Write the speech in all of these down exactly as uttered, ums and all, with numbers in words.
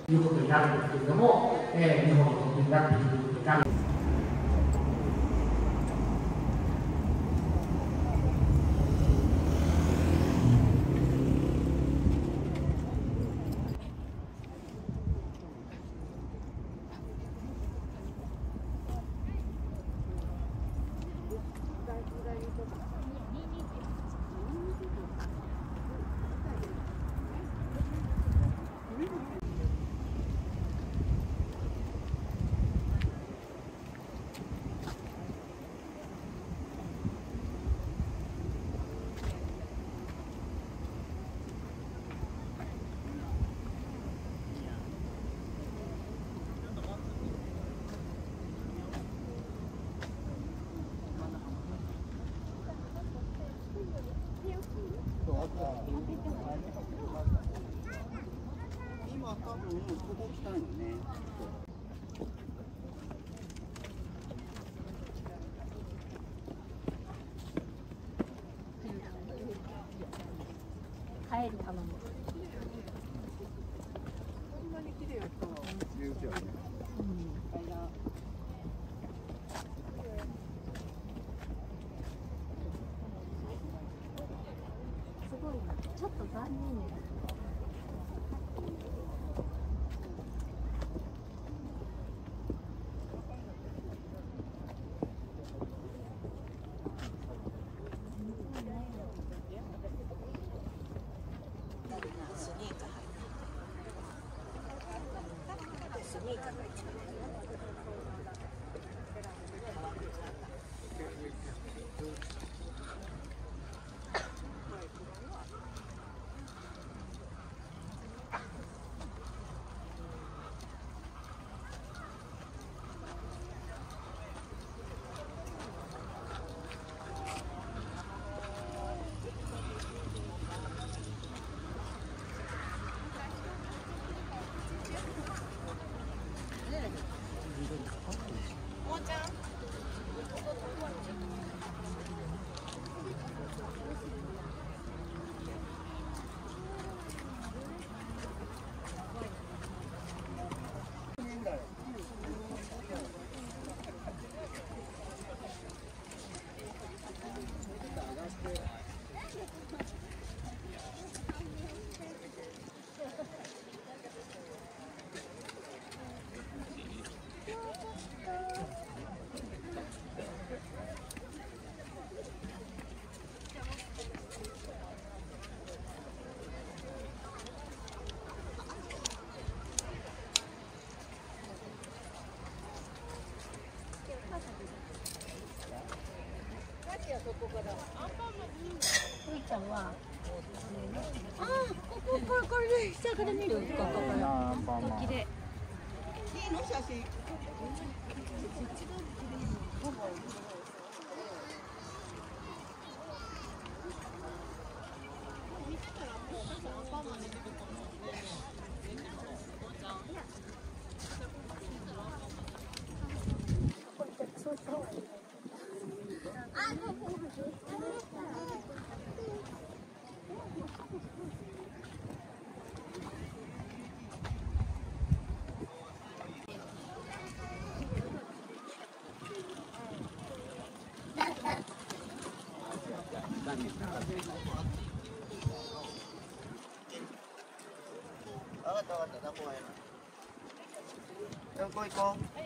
いうことになるんですけれども、えー、日本のトップになっていくことになる。 今多分ここ来たんよね。 帰り頼む。 こんなに綺麗やったわ。 すごいな。ちょっと残念だ。 スニーカー履いてスニーカーが一番ふいちゃんは、ああ、こここれこれで下から見る。ここから綺麗。 いいの写真。わかったわかった、どこへ。どこ行こう。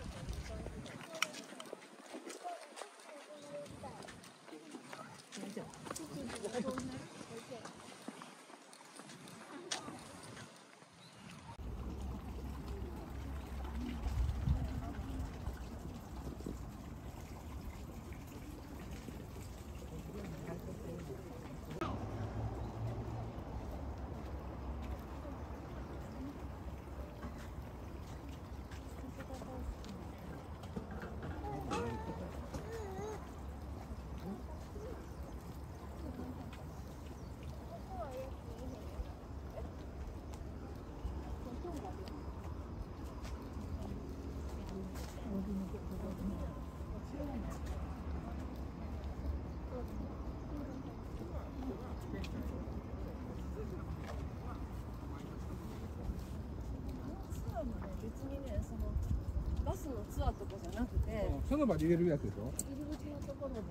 大丈夫。 別にね、そのバスのツアーとかじゃなくて、 その場で入れるやつでしょ。 入り口のところで。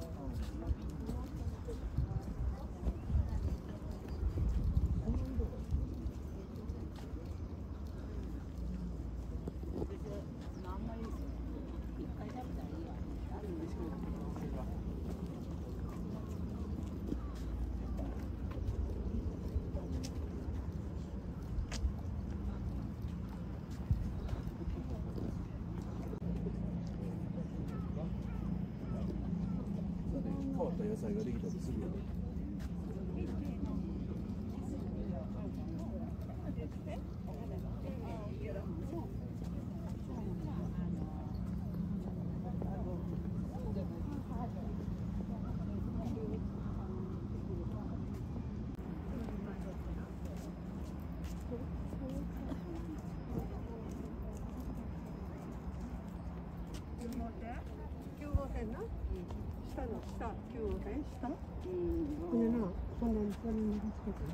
変わった野菜ができたりするよね。 きゅう号線な、下の下、きゅう号線下、これな、こんなにこれにつけて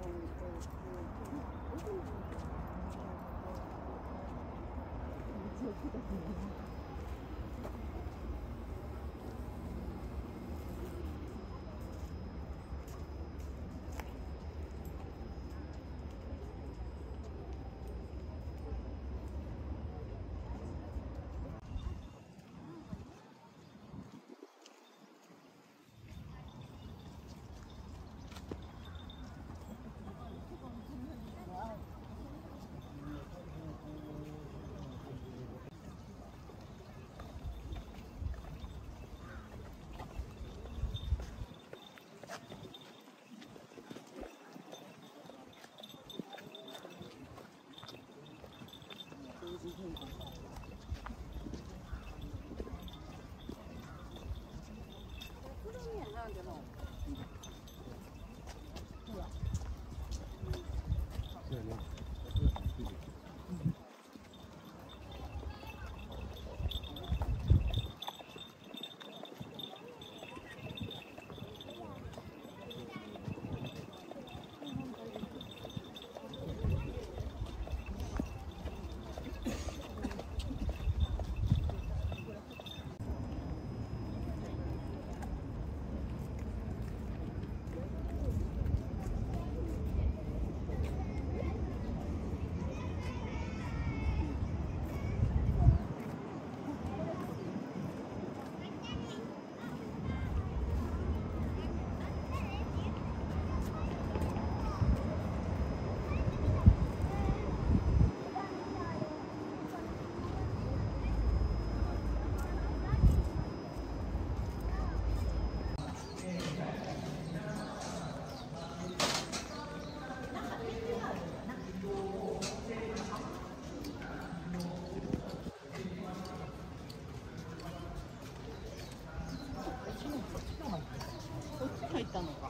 入ったのか。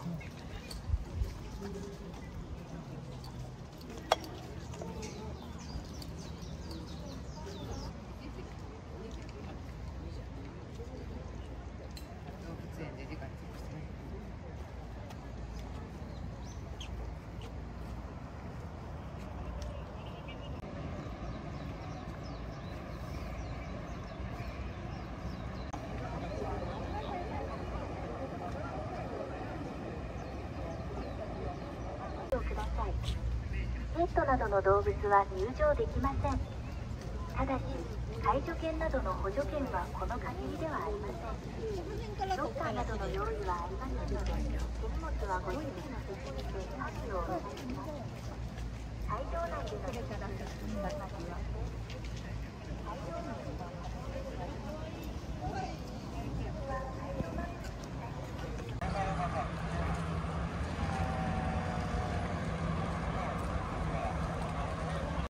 動物園で理解しましたね。 ペットなどの動物は入場できません。ただし、介助犬などの補助犬はこの限りではありません。ロッカーなどの用意はありませんので、手荷物はご自身の責任で管理をお願いします。会場内での飲食、または